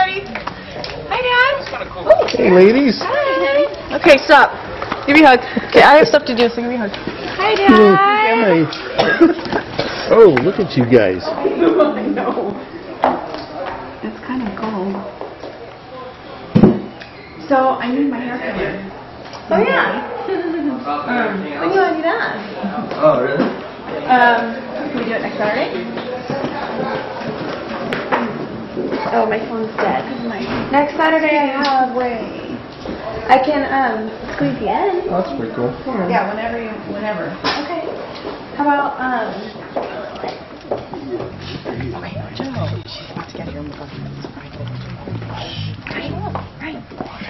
Hi. Hi, Dad. Ooh. Hey, ladies. Hi. Okay, stop. Give me a hug. Okay, I have stuff to do, so give me a hug. Hi, Dad. Hi. Oh, look at you guys. I know. It's kind of cold. So, I need my hair covered. Oh, yeah. When do you want to do that? Oh, really? Can we do it next Saturday? Oh, my phone's dead. Next Saturday I have way. I can squeeze the end. Oh, that's pretty cool. Yeah, whenever. Okay. How about okay, she's about to get here. Right.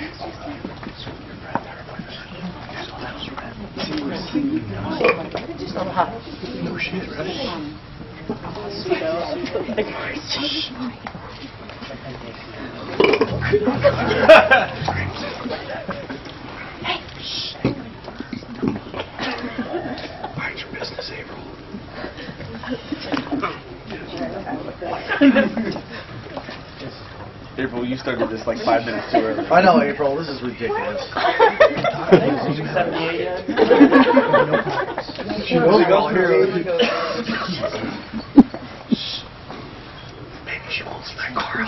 No shit, right? Hey, shh. Mind your business, April. April, you started this like 5 minutes too early. I know, April. This is ridiculous. She knows all here. Maybe she won't see that car.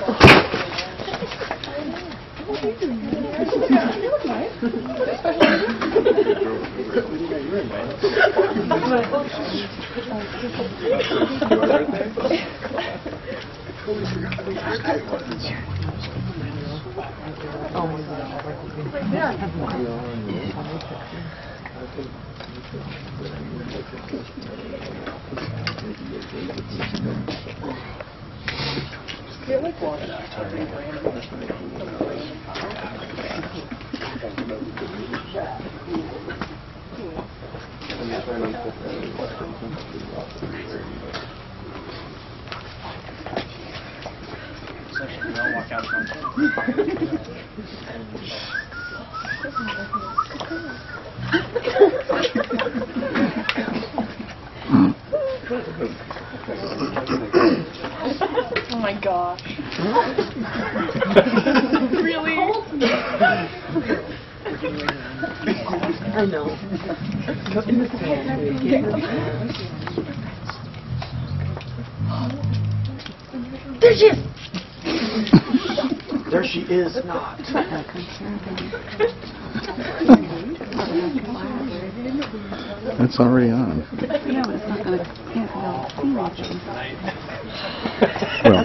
Oh my gosh. Really? I know. There she is! There she is not. It's already on. Yeah, but it's not going to, yeah, no, Well,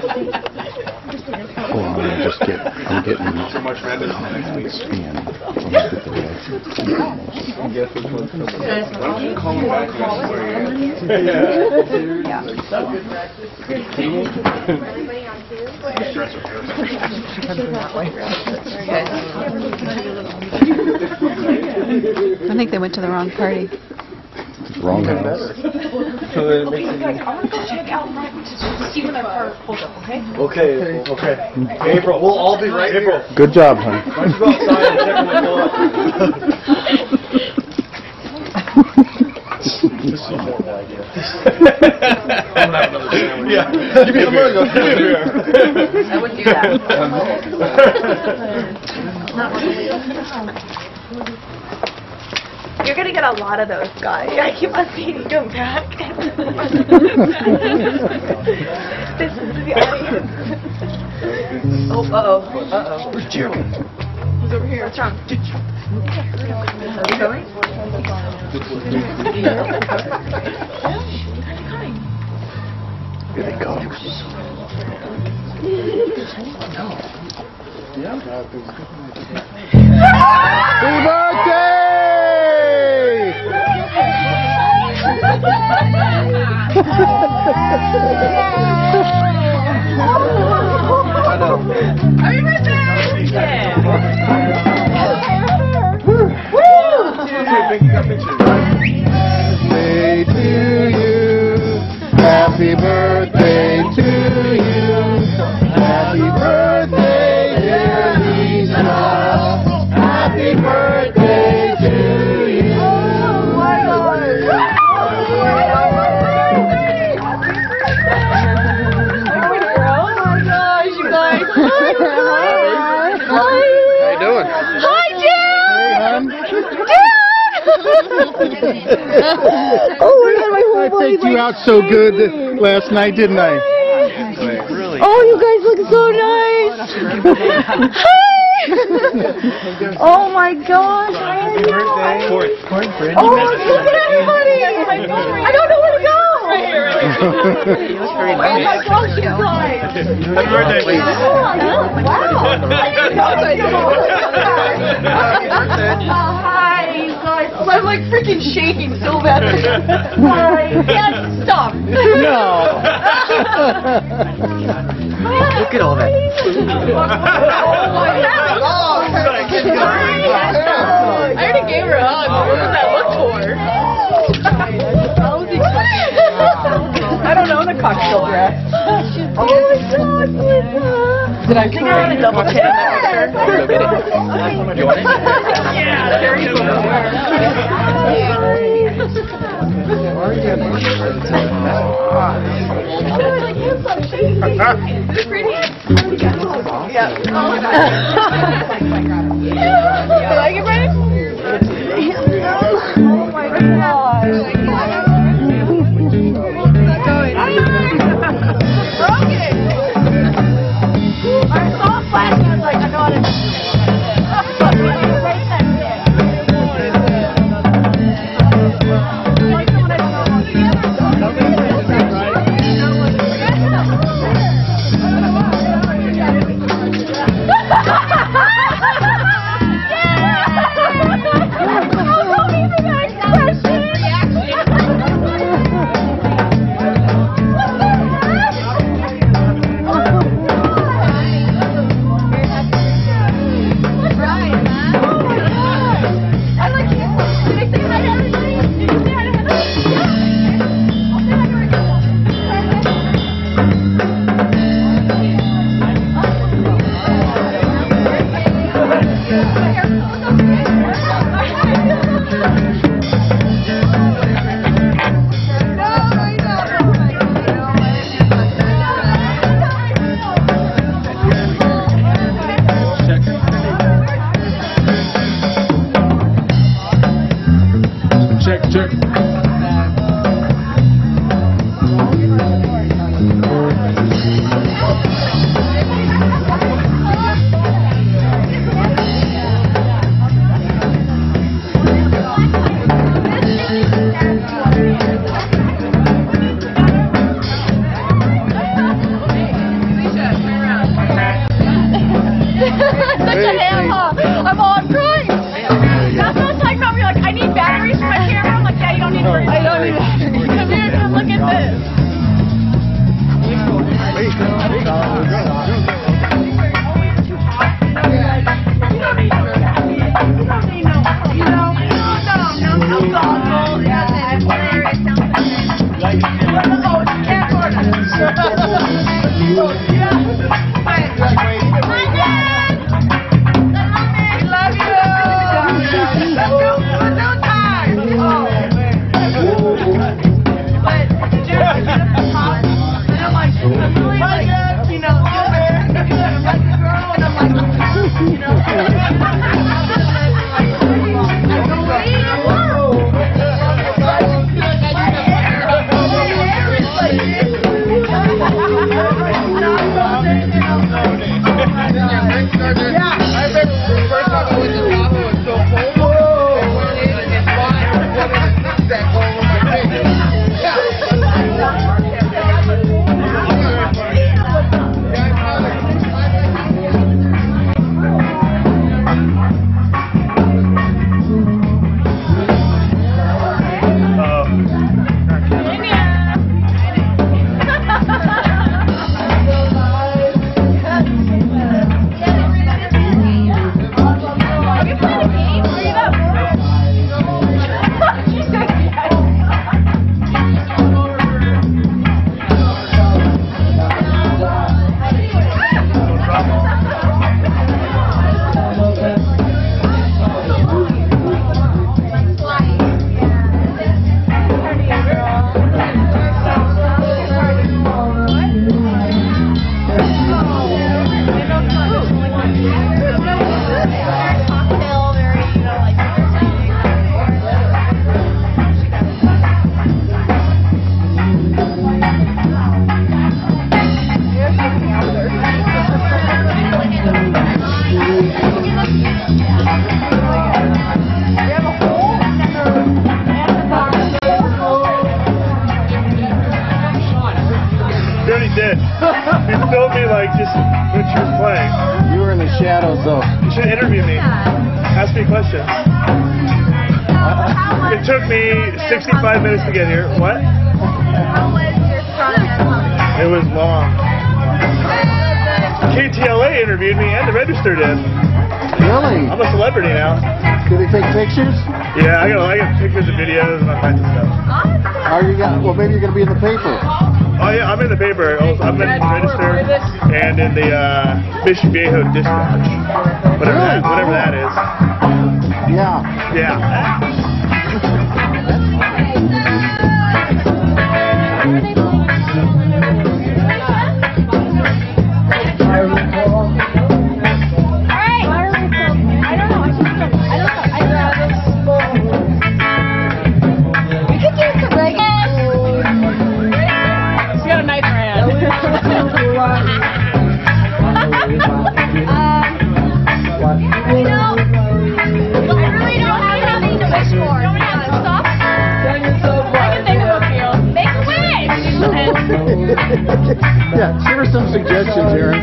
hold on, I'm getting So much random next week. scan. Guess which one's coming. Why don't you call me back next week? I think they went to the wrong party. Wrong house. So then it makes it I want to go check out front to see when our car pulls up, okay? Okay. April, we'll all be right here. Good job, honey. Why don't you go outside and check on the door? This is a horrible idea. I'm gonna have another sandwich. Yeah. Give me the money. I'll come here. I wouldn't do that. You're gonna get a lot of those, guys. I keep on seeing them back. This is the audience. Oh, uh-oh. Where's Jerry? Who's over here? What's wrong? Are we going? Here they come. Happy birthday! I know. Happy birthday! Yeah. Birthday to you. Happy birthday to you. Happy birthday, dear Lisa. Happy birthday to you. Oh my gosh, you guys. guys. How you doing? Hi, Dad. Oh my God, my whole body. I take you out so good last night, didn't I? Really? Oh, you guys look so nice. Hi. Oh my gosh. Happy birthday. Court, Oh, look at everybody. I don't know where to go. You look very Oh my nice. gosh, you guys. Happy birthday, ladies. Wow. Hi, you guys. I'm like freaking shaking so bad. Hi. Can't stop. No. Look at all that. I already gave her a hug. What was that look for? I don't know, in a cocktail dress. Oh my God, did I think I had a double chin? You want it? Yeah, very good. Yeah. You like it, Brian? Oh my gosh. I saw a flash and I was like, I know how to do it. shadows, though. You should interview me. Ask me questions. It took me 65 minutes to get here. What? How was your strongman? It was long. KTLA interviewed me and the Register did. Really? I'm a celebrity now. Do they take pictures? Yeah, I got pictures and videos and all kinds of stuff. Are you gonna, well, maybe you're going to be in the paper. Oh yeah, I'm in the paper. I'm in the Register and in the Mission Viejo Dispatch. Whatever that is. Yeah. Yeah. Yeah, give her some suggestions, Aaron.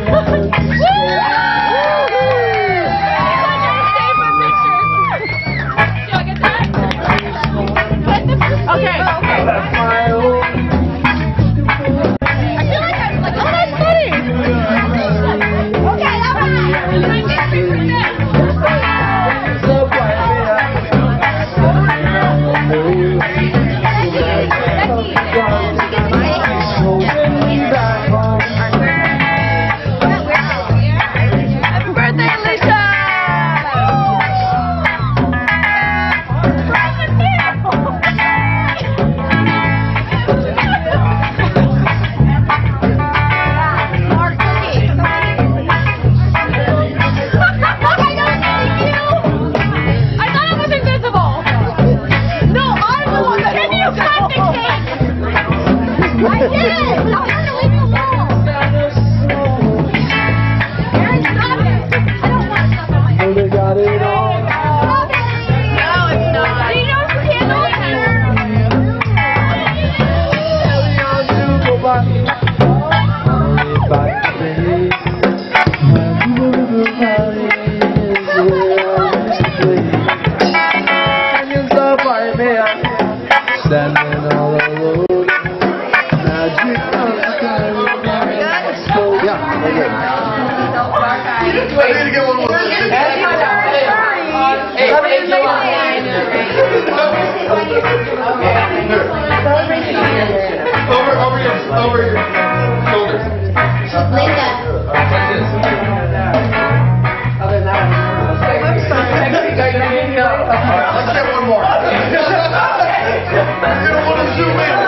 Over your shoulders. Linda. Let's get one more. You're gonna want to zoom in.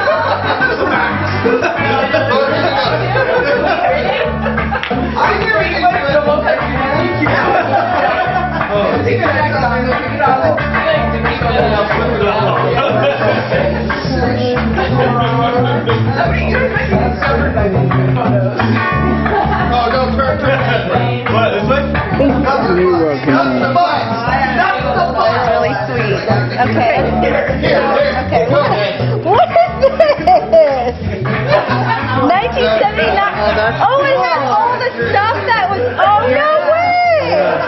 Really sweet. Okay. Okay. What is this? 1979. Oh, is that all the stuff that was? Oh, no way!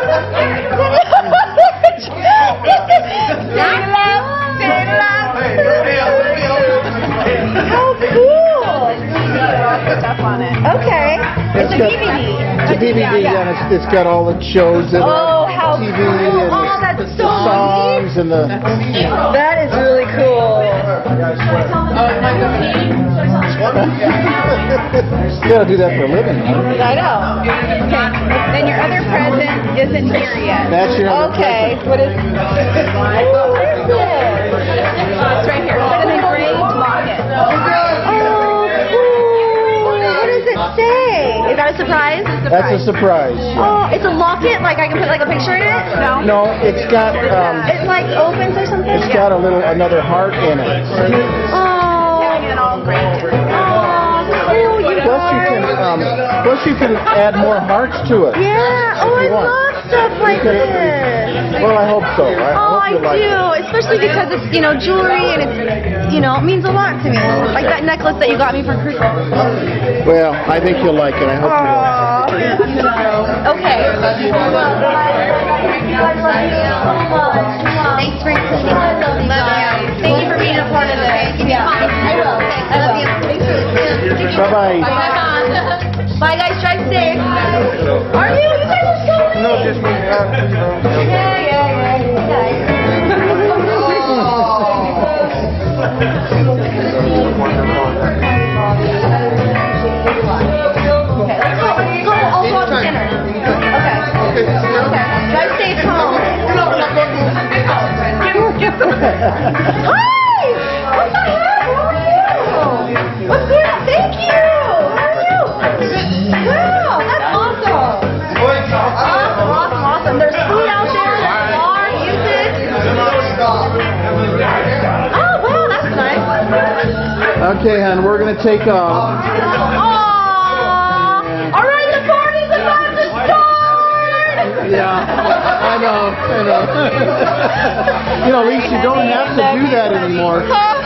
How cool! Stuff on it. Okay. It's a DVD. It's a DVD, and it's got all the shows and how TV cool. and Oh, that's the so songs and the. That is really cool. You gotta do that for a living, huh? I know. Okay. Then your other present isn't here yet. That's your other Okay. What is? Oh, what is this? It's right here. It's an engraved locket. Oh, cool. What does it say? Is that a surprise? That's a surprise. Oh, it's a locket. Like I can put like a picture in it. No. No, it's got It like opens or something. it's got another heart in it. Oh. Plus you can add more hearts to it. Yeah. Oh, I love stuff like this. Well, I hope so. I hope you like it. especially because it's, jewelry and it's, it means a lot to me. Like that necklace that you got me for Christmas. Well, I think you'll like it. I hope you will. Okay, Thanks for including us. Love you. Thank you for being a part of this. Yeah, I will. I love you. Bye-bye. Bye, guys. Drive safe. Are you? You guys are so late. No, just me. Drive safe home. Hi! What the heck? How are you? What's good? Thank you! How are you? Wow, that's awesome. Awesome. There's food out there. There's bar, music. Oh, wow, that's nice. Okay, hon, we're going to take off. Aww. All right, the party's about to start. Yeah, I know. You know, Lisa, you don't have to do that anymore.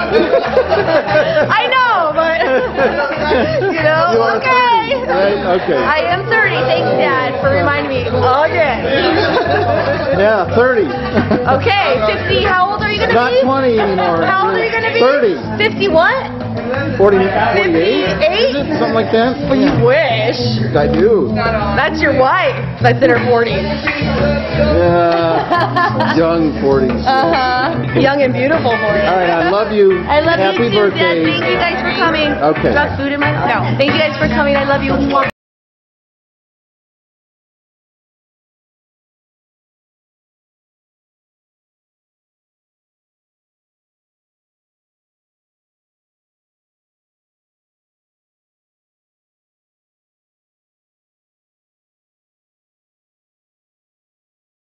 I know, but, you know, okay. Right? Okay. I am 30. Thanks, Dad, for reminding me again. Yeah, 30. Okay, 50. How old are you going to be? Not 20 anymore. How old are you going to be? 30. 50 what? 48? 58? Something like that? Well, you wish. I do. That's your wife. That's in her 40s. Yeah. Young 40s. Uh-huh. Young and beautiful 40s. All right, I love you. I love Happy you too, birthday. Dad. Thank you guys for coming. Okay. Do I have food in my... No. Thank you guys for coming. I love you.